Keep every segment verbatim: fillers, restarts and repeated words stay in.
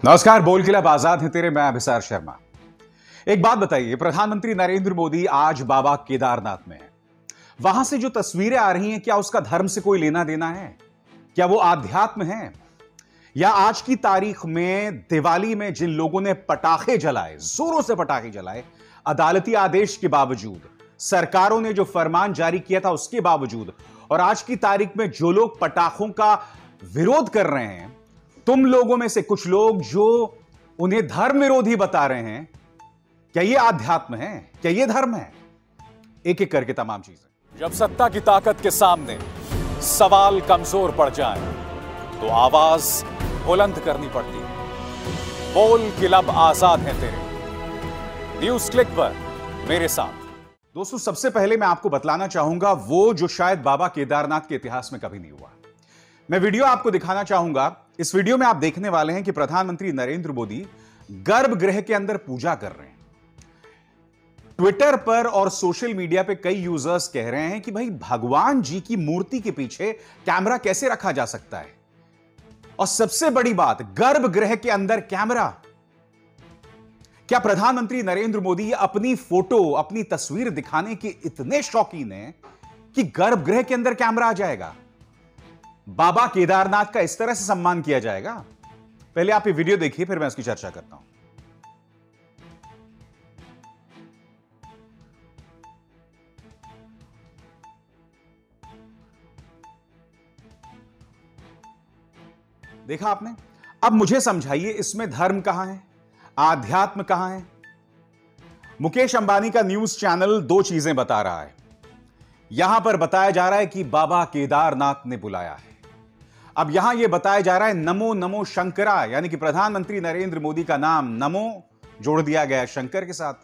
नमस्कार, बोल क्लब आजाद है तेरे, मैं अभिसार शर्मा। एक बात बताइए, प्रधानमंत्री नरेंद्र मोदी आज बाबा केदारनाथ में है। वहां से जो तस्वीरें आ रही हैं, क्या उसका धर्म से कोई लेना देना है? क्या वो आध्यात्म है? या आज की तारीख में दिवाली में जिन लोगों ने पटाखे जलाए, जोरों से पटाखे जलाए, अदालती आदेश के बावजूद, सरकारों ने जो फरमान जारी किया था उसके बावजूद, और आज की तारीख में जो लोग पटाखों का विरोध कर रहे हैं, तुम लोगों में से कुछ लोग जो उन्हें धर्म विरोधी बता रहे हैं, क्या यह आध्यात्म है? क्या यह धर्म है? एक एक करके तमाम चीजें। जब सत्ता की ताकत के सामने सवाल कमजोर पड़ जाए तो आवाज बुलंद करनी पड़ती है। बोल क्लब आजाद है तेरे, न्यूज क्लिक पर मेरे साथ। दोस्तों, सबसे पहले मैं आपको बतलाना चाहूंगा वो जो शायद बाबा केदारनाथ के इतिहास में कभी नहीं हुआ। मैं वीडियो आपको दिखाना चाहूंगा। इस वीडियो में आप देखने वाले हैं कि प्रधानमंत्री नरेंद्र मोदी गर्भगृह के अंदर पूजा कर रहे हैं। ट्विटर पर और सोशल मीडिया पे कई यूजर्स कह रहे हैं कि भाई, भगवान जी की मूर्ति के पीछे कैमरा कैसे रखा जा सकता है? और सबसे बड़ी बात, गर्भगृह के अंदर कैमरा। क्या प्रधानमंत्री नरेंद्र मोदी अपनी फोटो, अपनी तस्वीर दिखाने के इतने शौकीन हैं कि गर्भगृह के अंदर कैमरा आ जाएगा? बाबा केदारनाथ का इस तरह से सम्मान किया जाएगा? पहले आप ये वीडियो देखिए, फिर मैं उसकी चर्चा करता हूं। देखा आपने? अब मुझे समझाइए, इसमें धर्म कहां है, आध्यात्म कहां है? मुकेश अंबानी का न्यूज चैनल दो चीजें बता रहा है। यहां पर बताया जा रहा है कि बाबा केदारनाथ ने बुलाया है। अब यहां यह बताया जा रहा है नमो नमो शंकरा, यानी कि प्रधानमंत्री नरेंद्र मोदी का नाम नमो जोड़ दिया गया शंकर के साथ,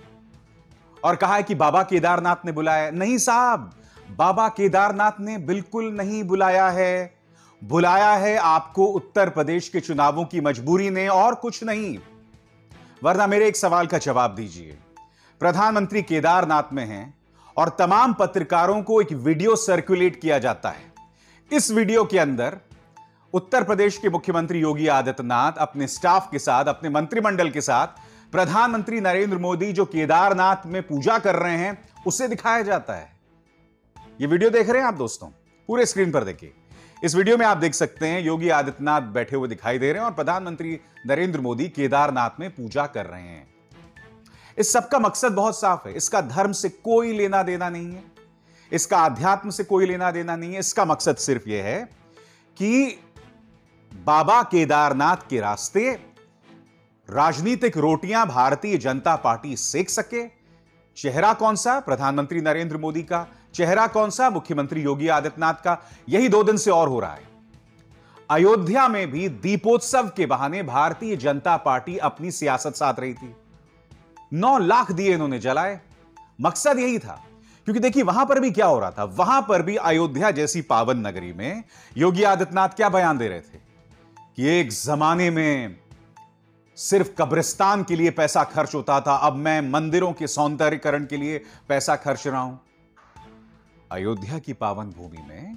और कहा है कि बाबा केदारनाथ ने बुलाया। नहीं साहब, बाबा केदारनाथ ने बिल्कुल नहीं बुलाया है। बुलाया है आपको उत्तर प्रदेश के चुनावों की मजबूरी ने, और कुछ नहीं। वरना मेरे एक सवाल का जवाब दीजिए। प्रधानमंत्री केदारनाथ में हैं और तमाम पत्रकारों को एक वीडियो सर्कुलेट किया जाता है। इस वीडियो के अंदर उत्तर प्रदेश के मुख्यमंत्री योगी आदित्यनाथ अपने स्टाफ के साथ, अपने मंत्रिमंडल के साथ, प्रधानमंत्री नरेंद्र मोदी जो केदारनाथ में पूजा कर रहे हैं उसे दिखाया जाता है। यह वीडियो देख रहे हैं आप दोस्तों, पूरे स्क्रीन पर देखिए। इस वीडियो में आप देख सकते हैं योगी आदित्यनाथ बैठे हुए दिखाई दे रहे हैं और प्रधानमंत्री नरेंद्र मोदी केदारनाथ में पूजा कर रहे हैं। इस सबका मकसद बहुत साफ है। इसका धर्म से कोई लेना देना नहीं है, इसका आध्यात्म से कोई लेना देना नहीं है। इसका मकसद सिर्फ यह है कि बाबा केदारनाथ के रास्ते राजनीतिक रोटियां भारतीय जनता पार्टी सेक सके। चेहरा कौन सा? प्रधानमंत्री नरेंद्र मोदी का। चेहरा कौन सा? मुख्यमंत्री योगी आदित्यनाथ का। यही दो दिन से और हो रहा है। अयोध्या में भी दीपोत्सव के बहाने भारतीय जनता पार्टी अपनी सियासत साध रही थी। नौ लाख दिए इन्होंने जलाए। मकसद यही था, क्योंकि देखिए वहां पर भी क्या हो रहा था। वहां पर भी अयोध्या जैसी पावन नगरी में योगी आदित्यनाथ क्या बयान दे रहे थे कि एक जमाने में सिर्फ कब्रिस्तान के लिए पैसा खर्च होता था, अब मैं मंदिरों के सौंदर्यीकरण के लिए पैसा खर्च रहा हूं। अयोध्या की पावन भूमि में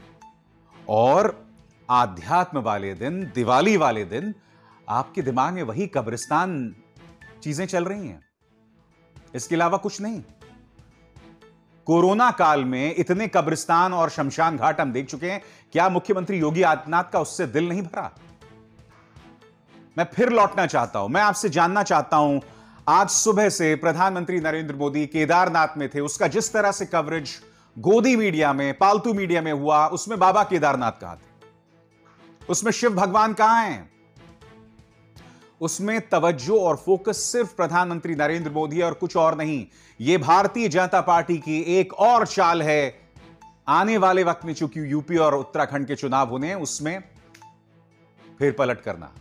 और आध्यात्म वाले दिन, दिवाली वाले दिन, आपके दिमाग में वही कब्रिस्तान चीजें चल रही हैं, इसके अलावा कुछ नहीं। कोरोना काल में इतने कब्रिस्तान और शमशान घाट हम देख चुके हैं। क्या मुख्यमंत्री योगी आदित्यनाथ का उससे दिल नहीं भरा? मैं फिर लौटना चाहता हूं, मैं आपसे जानना चाहता हूं, आज सुबह से प्रधानमंत्री नरेंद्र मोदी केदारनाथ में थे, उसका जिस तरह से कवरेज गोदी मीडिया में, पालतू मीडिया में हुआ, उसमें बाबा केदारनाथ कहां थे? उसमें शिव भगवान कहां हैं? उसमें तवज्जो और फोकस सिर्फ प्रधानमंत्री नरेंद्र मोदी और कुछ और नहीं। यह भारतीय जनता पार्टी की एक और चाल है। आने वाले वक्त में चूंकि यूपी और उत्तराखंड के चुनाव होने हैं, उसमें फिर पलट करना।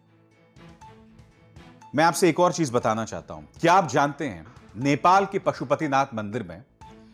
मैं आपसे एक और चीज बताना चाहता हूं। क्या आप जानते हैं, नेपाल के पशुपतिनाथ मंदिर में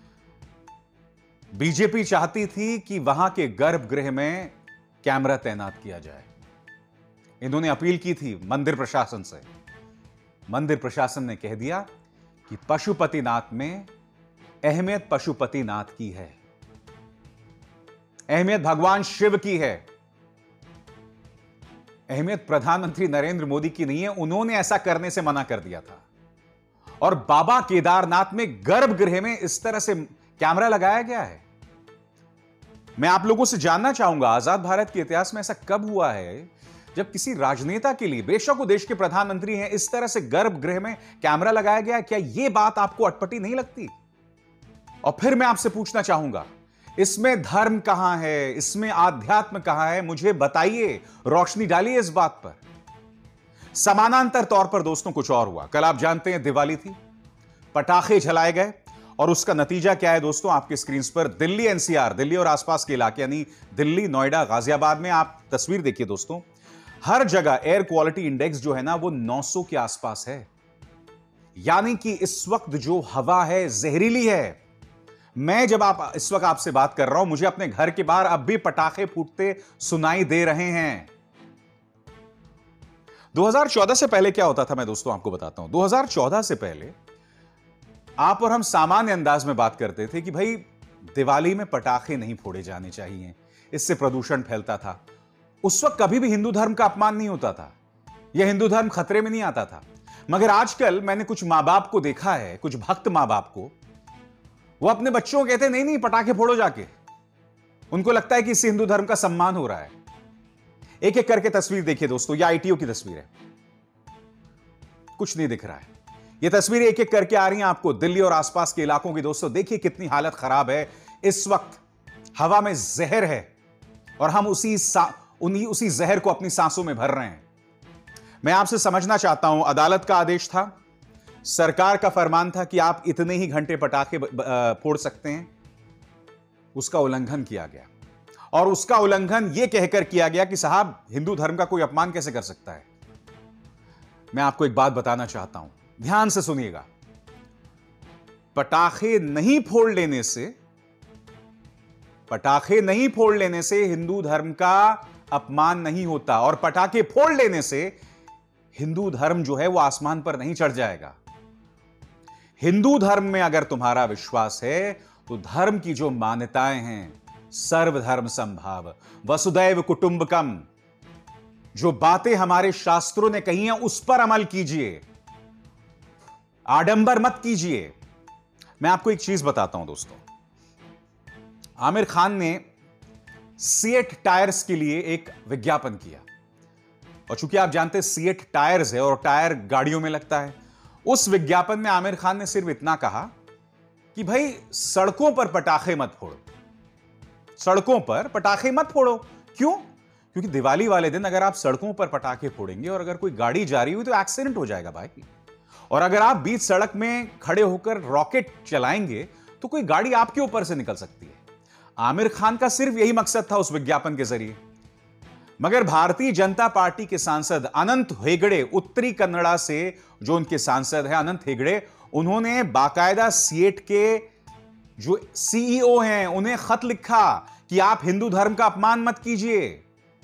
बीजेपी चाहती थी कि वहां के गर्भगृह में कैमरा तैनात किया जाए। इन्होंने अपील की थी मंदिर प्रशासन से। मंदिर प्रशासन ने कह दिया कि पशुपतिनाथ में अहमियत पशुपतिनाथ की है, अहमियत भगवान शिव की है। अहमियत प्रधानमंत्री नरेंद्र मोदी की नहीं है, उन्होंने ऐसा करने से मना कर दिया था। और बाबा केदारनाथ में गर्भगृह में इस तरह से कैमरा लगाया गया है। मैं आप लोगों से जानना चाहूंगा, आजाद भारत के इतिहास में ऐसा कब हुआ है जब किसी राजनेता के लिए, बेशक वो देश के प्रधानमंत्री हैं, इस तरह से गर्भगृह में कैमरा लगाया गया? क्या यह बात आपको अटपटी नहीं लगती? और फिर मैं आपसे पूछना चाहूंगा, इसमें धर्म कहां है, इसमें आध्यात्म कहां है? मुझे बताइए, रोशनी डालिए इस बात पर। समानांतर तौर पर दोस्तों कुछ और हुआ। कल आप जानते हैं दिवाली थी, पटाखे जलाए गए, और उसका नतीजा क्या है दोस्तों? आपके स्क्रीन पर दिल्ली एनसीआर, दिल्ली और आसपास के इलाके यानी दिल्ली, नोएडा, गाजियाबाद में आप तस्वीर देखिए दोस्तों, हर जगह एयर क्वालिटी इंडेक्स जो है ना वो नौ सौ के आसपास है। यानी कि इस वक्त जो हवा है जहरीली है। मैं जब आप इस वक्त आपसे बात कर रहा हूं, मुझे अपने घर के बाहर अब भी पटाखे फूटते सुनाई दे रहे हैं। दो हज़ार चौदह से पहले क्या होता था मैं दोस्तों आपको बताता हूं। दो हज़ार चौदह से पहले आप और हम सामान्य अंदाज में बात करते थे कि भाई दिवाली में पटाखे नहीं फोड़े जाने चाहिए, इससे प्रदूषण फैलता था। उस वक्त कभी भी हिंदू धर्म का अपमान नहीं होता था, यह हिंदू धर्म खतरे में नहीं आता था। मगर आजकल मैंने कुछ मां बाप को देखा है, कुछ भक्त मां बाप को, वो अपने बच्चों को कहते हैं नहीं नहीं पटाखे फोड़ो जाके। उनको लगता है कि इससे हिंदू धर्म का सम्मान हो रहा है। एक एक करके तस्वीर देखिए दोस्तों, यह आईटीओ की तस्वीर है, कुछ नहीं दिख रहा है। यह तस्वीरें एक एक करके आ रही हैं आपको दिल्ली और आसपास के इलाकों की। दोस्तों देखिए कितनी हालत खराब है। इस वक्त हवा में जहर है और हम उसी उन्हीं उसी जहर को अपनी सांसों में भर रहे हैं। मैं आपसे समझना चाहता हूं, अदालत का आदेश था, सरकार का फरमान था कि आप इतने ही घंटे पटाखे फोड़ सकते हैं, उसका उल्लंघन किया गया। और उसका उल्लंघन यह कहकर किया गया कि साहब हिंदू धर्म का कोई अपमान कैसे कर सकता है। मैं आपको एक बात बताना चाहता हूं, ध्यान से सुनिएगा। पटाखे नहीं फोड़ लेने से पटाखे नहीं फोड़ लेने से हिंदू धर्म का अपमान नहीं होता, और पटाखे फोड़ लेने से हिंदू धर्म जो है वो आसमान पर नहीं चढ़ जाएगा। हिंदू धर्म में अगर तुम्हारा विश्वास है तो धर्म की जो मान्यताएं हैं, सर्वधर्म संभाव, वसुदैव कुटुंबकम, जो बातें हमारे शास्त्रों ने कही हैं उस पर अमल कीजिए, आडंबर मत कीजिए। मैं आपको एक चीज बताता हूं दोस्तों, आमिर खान ने सीएट टायर्स के लिए एक विज्ञापन किया, और चूंकि आप जानते हैं सीएट टायर्स है और टायर गाड़ियों में लगता है, उस विज्ञापन में आमिर खान ने सिर्फ इतना कहा कि भाई सड़कों पर पटाखे मत फोड़ो, सड़कों पर पटाखे मत फोड़ो। क्यों? क्योंकि दिवाली वाले दिन अगर आप सड़कों पर पटाखे फोड़ेंगे और अगर कोई गाड़ी जा रही हुई तो एक्सीडेंट हो जाएगा भाई। और अगर आप बीच सड़क में खड़े होकर रॉकेट चलाएंगे तो कोई गाड़ी आपके ऊपर से निकल सकती है। आमिर खान का सिर्फ यही मकसद था उस विज्ञापन के जरिए। मगर भारतीय जनता पार्टी के सांसद अनंत हेगड़े, उत्तरी कन्नड़ा से जो उनके सांसद हैं अनंत हेगड़े, उन्होंने बाकायदा सीएट के जो सीईओ हैं उन्हें खत लिखा कि आप हिंदू धर्म का अपमान मत कीजिए।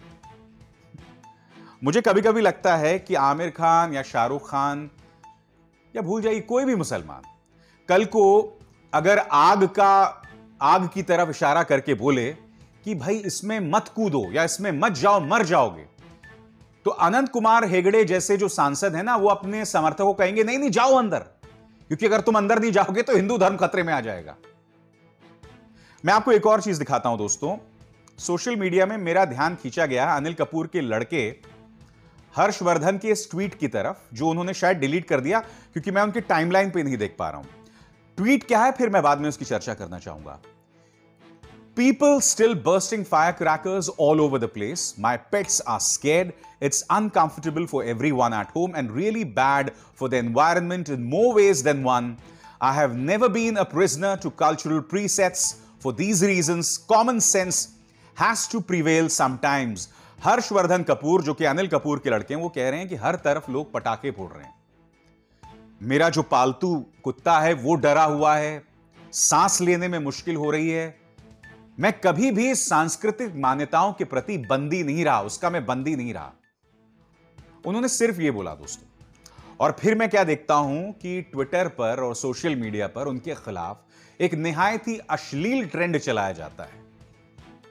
मुझे कभी कभी लगता है कि आमिर खान या शाहरुख खान या भूल जाइए कोई भी मुसलमान कल को अगर आग का आग की तरफ इशारा करके बोले कि भाई इसमें मत कूदो या इसमें मत जाओ, मर जाओगे, तो अनंत कुमार हेगड़े जैसे जो सांसद हैं ना, वो अपने समर्थकों को कहेंगे नहीं नहीं जाओ अंदर, क्योंकि अगर तुम अंदर नहीं जाओगे तो हिंदू धर्म खतरे में आ जाएगा। मैं आपको एक और चीज दिखाता हूं दोस्तों, सोशल मीडिया में मेरा ध्यान खींचा गया अनिल कपूर के लड़के हर्षवर्धन के इस ट्वीट की तरफ, जो उन्होंने शायद डिलीट कर दिया क्योंकि मैं उनकी टाइमलाइन पे नहीं देख पा रहा हूं। ट्वीट क्या है फिर मैं बाद में उसकी चर्चा करना चाहूंगा। People still bursting firecrackers all over the place. My pets are scared. It's uncomfortable for everyone at home and really bad for the environment in more ways than one. I have never been a prisoner to cultural presets. For these reasons, common sense has to prevail sometimes. Harshvardhan Kapoor जो कि अनिल कपूर के लड़के हैं, वो कह रहे हैं कि हर तरफ लोग पटाखे फोड़ रहे हैं, मेरा जो पालतू कुत्ता है वो डरा हुआ है, सांस लेने में मुश्किल हो रही है। मैं कभी भी सांस्कृतिक मान्यताओं के प्रति बंदी नहीं रहा, उसका मैं बंदी नहीं रहा। उन्होंने सिर्फ ये बोला दोस्तों। और फिर मैं क्या देखता हूं कि ट्विटर पर और सोशल मीडिया पर उनके खिलाफ एक निहायत ही अश्लील ट्रेंड चलाया जाता है।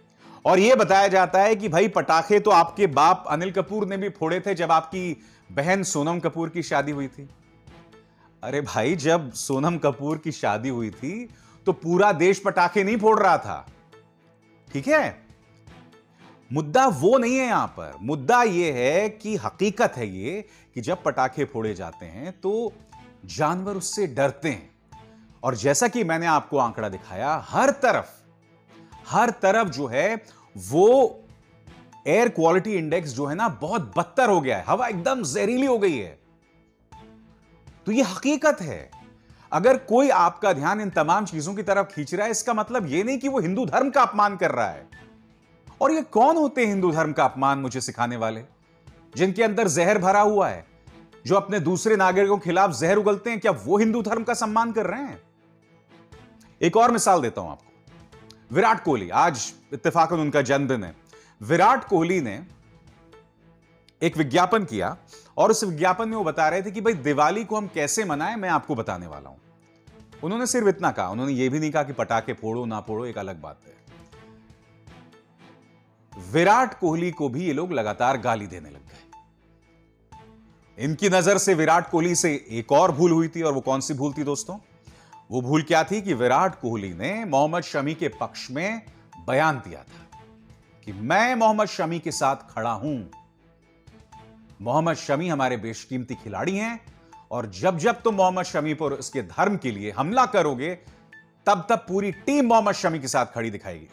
और यह बताया जाता है कि भाई पटाखे तो आपके बाप अनिल कपूर ने भी फोड़े थे जब आपकी बहन सोनम कपूर की शादी हुई थी। अरे भाई, जब सोनम कपूर की शादी हुई थी तो पूरा देश पटाखे नहीं फोड़ रहा था, ठीक है? मुद्दा वो नहीं है यहां पर। मुद्दा यह है कि हकीकत है ये कि जब पटाखे फोड़े जाते हैं तो जानवर उससे डरते हैं। और जैसा कि मैंने आपको आंकड़ा दिखाया, हर तरफ हर तरफ जो है वो एयर क्वालिटी इंडेक्स जो है ना बहुत बदतर हो गया है। हवा एकदम जहरीली हो गई है। तो ये हकीकत है। अगर कोई आपका ध्यान इन तमाम चीजों की तरफ खींच रहा है, इसका मतलब यह नहीं कि वो हिंदू धर्म का अपमान कर रहा है। और ये कौन होते हैं हिंदू धर्म का अपमान मुझे सिखाने वाले, जिनके अंदर जहर भरा हुआ है, जो अपने दूसरे नागरिकों के खिलाफ जहर उगलते हैं? क्या वो हिंदू धर्म का सम्मान कर रहे हैं? एक और मिसाल देता हूं आपको। विराट कोहली, आज इत्तेफाकन उनका जन्मदिन है। विराट कोहली ने एक विज्ञापन किया और उस विज्ञापन में वो बता रहे थे कि भाई दिवाली को हम कैसे मनाएं, मैं आपको बताने वाला हूं। उन्होंने सिर्फ इतना कहा, उन्होंने ये भी नहीं कहा कि पटाखे फोड़ो ना फोड़ो, एक अलग बात है। विराट कोहली को भी ये लोग लगातार गाली देने लग गए। इनकी नजर से विराट कोहली से एक और भूल हुई थी, और वो कौन सी भूल थी दोस्तों? वो भूल क्या थी कि विराट कोहली ने मोहम्मद शमी के पक्ष में बयान दिया था कि मैं मोहम्मद शमी के साथ खड़ा हूं। मोहम्मद शमी हमारे बेशकीमती खिलाड़ी हैं, और जब जब तुम मोहम्मद शमी पर उसके धर्म के लिए हमला करोगे, तब तब पूरी टीम मोहम्मद शमी के साथ खड़ी दिखाएगी।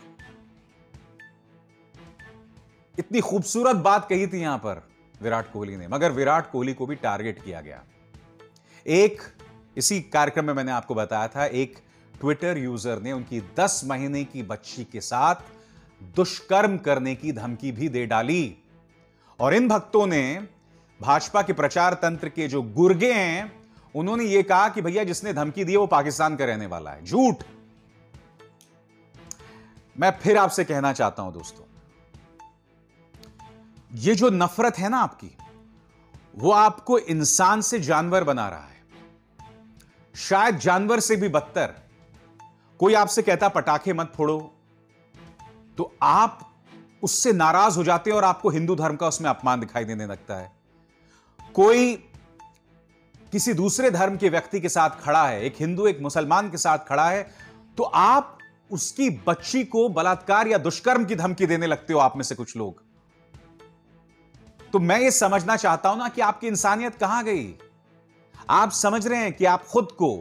इतनी खूबसूरत बात कही थी यहां पर विराट कोहली ने, मगर विराट कोहली को भी टारगेट किया गया। एक इसी कार्यक्रम में मैंने आपको बताया था, एक ट्विटर यूजर ने उनकी दस महीने की बच्ची के साथ दुष्कर्म करने की धमकी भी दे डाली। और इन भक्तों ने, भाजपा के प्रचार तंत्र के जो गुर्गे हैं, उन्होंने यह कहा कि भैया जिसने धमकी दी है वो पाकिस्तान का रहने वाला है। झूठ। मैं फिर आपसे कहना चाहता हूं दोस्तों, ये जो नफरत है ना आपकी, वो आपको इंसान से जानवर बना रहा है। शायद जानवर से भी बदतर। कोई आपसे कहता पटाखे मत फोड़ो, तो आप उससे नाराज हो जाते हैं और आपको हिंदू धर्म का उसमें अपमान दिखाई देने लगता है। कोई किसी दूसरे धर्म के व्यक्ति के साथ खड़ा है, एक हिंदू एक मुसलमान के साथ खड़ा है, तो आप उसकी बच्ची को बलात्कार या दुष्कर्म की धमकी देने लगते हो, आप में से कुछ लोग। तो मैं ये समझना चाहता हूं ना कि आपकी इंसानियत कहां गई। आप समझ रहे हैं कि आप खुद को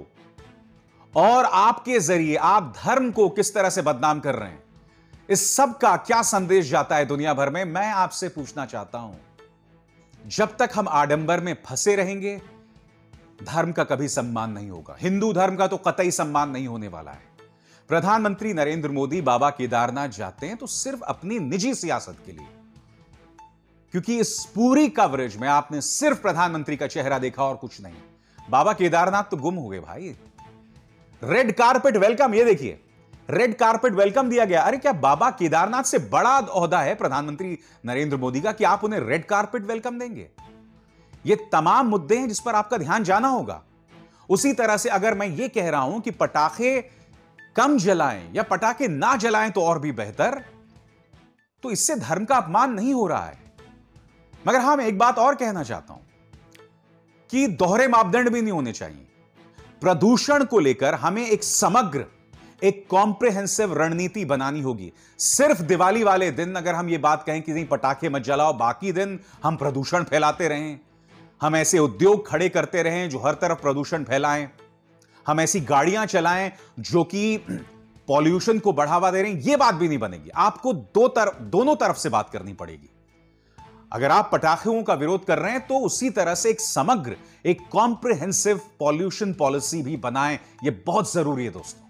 और आपके जरिए आप धर्म को किस तरह से बदनाम कर रहे हैं? इस सब का क्या संदेश जाता है दुनिया भर में? मैं आपसे पूछना चाहता हूं, जब तक हम आडंबर में फंसे रहेंगे, धर्म का कभी सम्मान नहीं होगा। हिंदू धर्म का तो कतई सम्मान नहीं होने वाला है। प्रधानमंत्री नरेंद्र मोदी बाबा केदारनाथ जाते हैं तो सिर्फ अपनी निजी सियासत के लिए, क्योंकि इस पूरी कवरेज में आपने सिर्फ प्रधानमंत्री का चेहरा देखा और कुछ नहीं। बाबा केदारनाथ तो गुम हो गए भाई। रेड कारपेट वेलकम, ये देखिए, रेड कारपेट वेलकम दिया गया। अरे क्या बाबा केदारनाथ से बड़ा ओहदा है प्रधानमंत्री नरेंद्र मोदी का कि आप उन्हें रेड कारपेट वेलकम देंगे? ये तमाम मुद्दे हैं जिस पर आपका ध्यान जाना होगा। उसी तरह से अगर मैं ये कह रहा हूं कि पटाखे कम जलाएं या पटाखे ना जलाएं तो और भी बेहतर, तो इससे धर्म का अपमान नहीं हो रहा है। मगर हां, मैं एक बात और कहना चाहता हूं कि दोहरे मापदंड भी नहीं होने चाहिए। प्रदूषण को लेकर हमें एक समग्र, एक कॉम्प्रिहेंसिव रणनीति बनानी होगी। सिर्फ दिवाली वाले दिन अगर हम ये बात कहें कि नहीं पटाखे मत जलाओ, बाकी दिन हम प्रदूषण फैलाते रहें, हम ऐसे उद्योग खड़े करते रहें जो हर तरफ प्रदूषण फैलाएं, हम ऐसी गाड़ियां चलाएं जो कि पॉल्यूशन को बढ़ावा दे रहे हैं, यह बात भी नहीं बनेगी। आपको दो तरफ दोनों तरफ से बात करनी पड़ेगी। अगर आप पटाखों का विरोध कर रहे हैं तो उसी तरह से एक समग्र, एक कॉम्प्रिहेंसिव पॉल्यूशन पॉलिसी भी बनाएं। यह बहुत जरूरी है दोस्तों।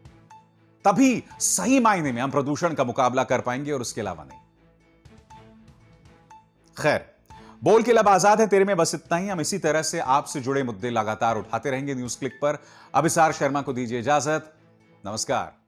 तभी सही मायने में हम प्रदूषण का मुकाबला कर पाएंगे और उसके अलावा नहीं। खैर, बोल के लब आजाद है, तेरे में बस इतना ही। हम इसी तरह से आपसे जुड़े मुद्दे लगातार उठाते रहेंगे न्यूज क्लिक पर। अभिसार शर्मा को दीजिए इजाजत। नमस्कार।